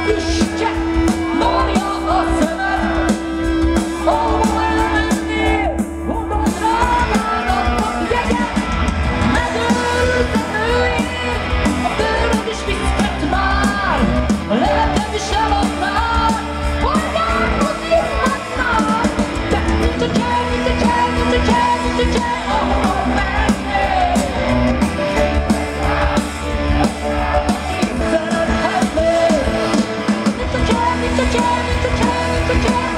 Isten, marja a szemed. Ahova elmennél, gondold rád a jegyet. Megőrült a nőért, a bőröd is viszket már. A lelkem is elad már, hogy átmond iszhatnál. De mint a csend, mint a csend, mint a csend, mint a csend, ahova mennél. Szerethetnél. Mint a csend, mint a csend, mint a csend, mint a csend.